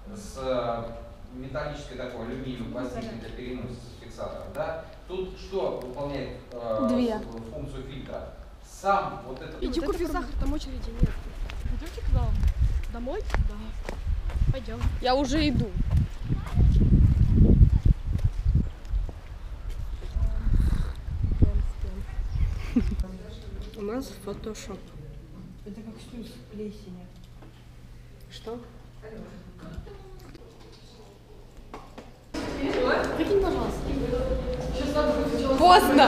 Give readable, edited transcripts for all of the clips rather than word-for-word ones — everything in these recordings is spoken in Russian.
с металлической такой алюминиевой пластинкой для переноса фиксатором, да? Тут что выполняет функцию фильтра? Сам вот этот... Иди купи сахар, там очереди нет. Пойдемте к нам. Домой? Да. Пойдем. Я уже иду. У нас фотошоп. Это как снюс плесени. Что? Прикинь, пожалуйста. Поздно!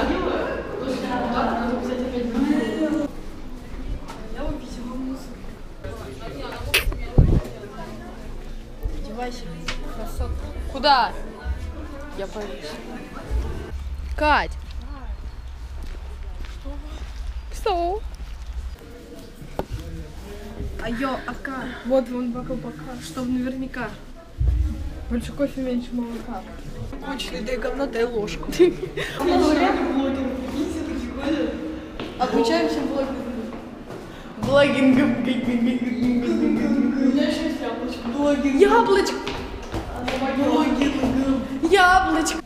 Я увидела мусор. Одевайся, красотка. Куда? Я боюсь. Кать! Что? Айо, ака. Вот вон бокал бока, чтобы наверняка. Больше кофе, меньше молока. Кончили, дай говна, дай ложку. Отмечаемся блогингом. У меня еще есть яблочко. Блогинг. Яблочко! Блогингом. Яблочко.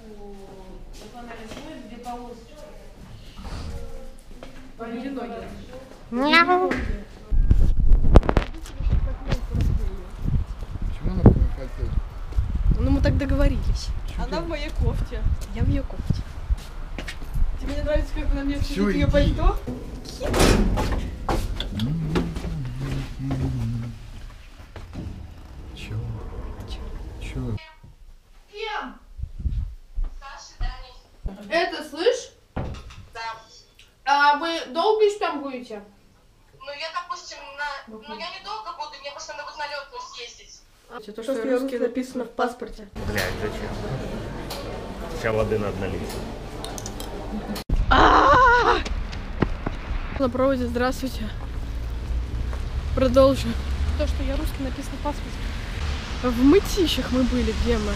Мяу. Почему она хотела? Ну мы так договорились. Она в моей кофте. Я в ее кофте. Тебе не нравится, как на мне Всё, ее иди. пальто? Чего? Чего? Это, слышь? Да. А вы долго еще там будете? Ну, я, допустим, ну, я недолго буду, мне просто надо на лётную съездить. То, что русский написано в паспорте. Блядь, зачем? Сейчас воды надо налить. На проводе, здравствуйте. Продолжу. То, что я русский, написано в паспорте. В Мытищах мы были, где мы?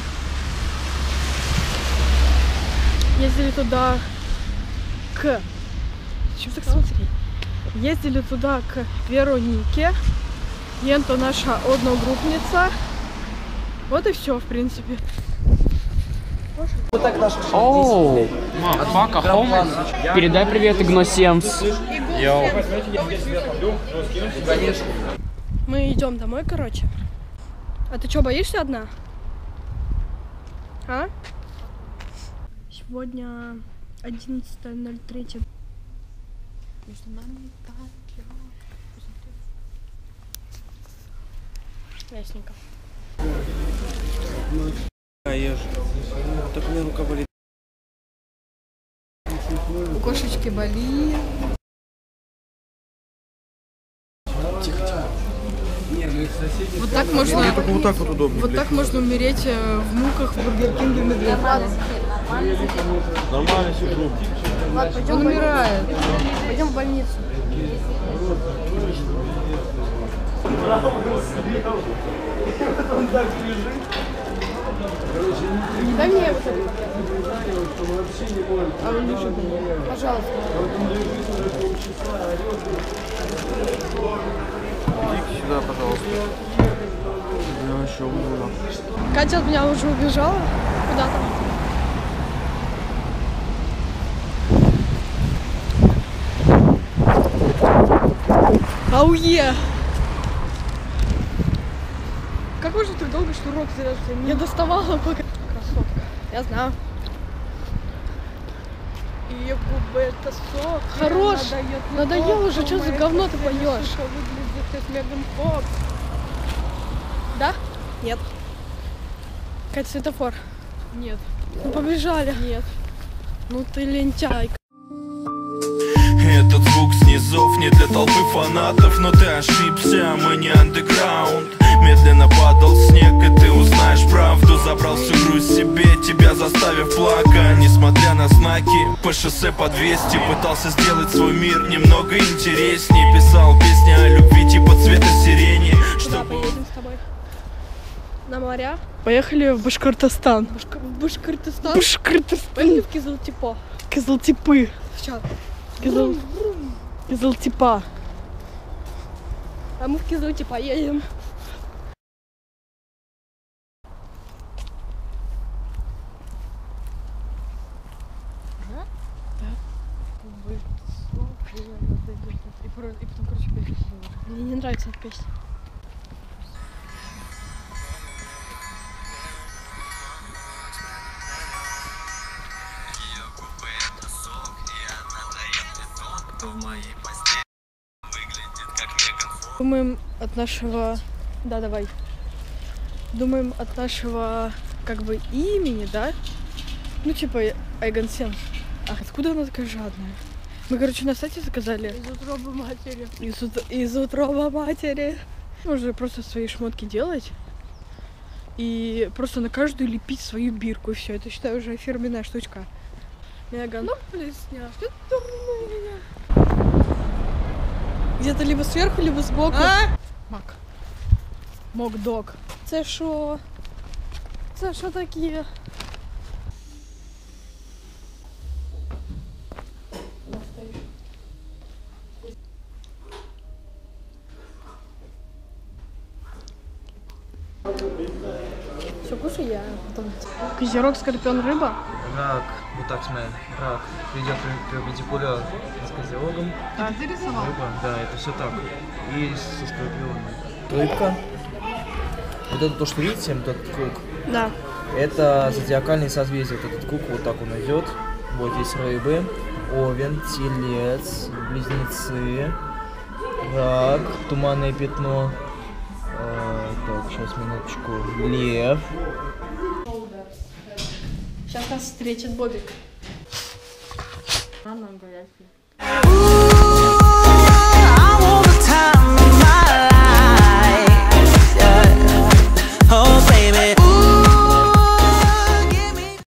Ездили туда к... Чего так смотри? Ездили туда к Веронике. Ента наша одногруппница. Вот и все, в принципе. Оу, Фака, Хомас. Передай привет Игносемс. Мы идем домой, короче. А ты что, боишься одна? А? Сегодня 11:03. Между нами ясненько. Ешь. Так мне рука болит. У кошечки болит. Вот так можно. Мне только вот так вот удобнее. Вот так можно умереть в муках в Бургер Кинге Медведева. Нормально все друг. Он умирает. Пойдем в больницу. Дай мне вот это. А он лежит. Пожалуйста. Идите сюда, пожалуйста. Я еще умру. Катя от меня уже убежала куда-то. Ауе! Как можно так долго шнурок завязывать? Я доставала пока. Красотка. Я знаю. Ее губы это сок. Хорош! Надоело уже, что за говно ты поешь? Выглядит как Меган Фокс. Да? Нет. Катя, светофор. Нет. Ну побежали. Нет. Ну ты лентяйка. Этот звук снизов не для толпы фанатов, но ты ошибся, мы не андеграунд. Медленно падал снег, и ты узнаешь правду. Забрал всю грусть себе, тебя заставив плакать. Несмотря на знаки, по шоссе по 200 пытался сделать свой мир немного интереснее. Писал песни о любви типа цвета сирени. Куда поедем с тобой? На моря? Поехали в Башкортостан. Башкортостан? Башкортостан. Поехали в Кизылтипо. Кизылтипы. Сейчас. Кизылтипа. А мы в Кизылтипа едем. вроде, и потом, короче, поехали. Мне не нравится эта песня. Думаем от нашего... Да, давай. Думаем от нашего, как бы, имени, да? Ну, типа, Айгон Сен. Ах, откуда она такая жадная? Мы, короче, на сайте заказали. Из утробы матери. Из утроба матери. Можно просто свои шмотки делать. И просто на каждую лепить свою бирку. И все. Это, считаю, уже фирменная штучка. Меган. Ну, плесня. Что ты думаешь? Где-то либо сверху, либо сбоку. Мак. Мок-дог. Це що? Це що таке? Все, кушай я потом. Козерог, скорпион, рыба. Рак, вот так смотри, рак ведет перпендикуляр с козерогом. А ты рисовал? Рыба, да, это все так. И со скорпионом. Рыбка. Вот это то, что видите, этот круг. Да. Это зодиакальные созвездия. Вот этот круг вот так он идет. Вот здесь рыбы, овен, телец, близнецы, рак, туманное пятно. Так, сейчас минуточку. Лев. Сейчас нас встретит Бобик. Она горячая.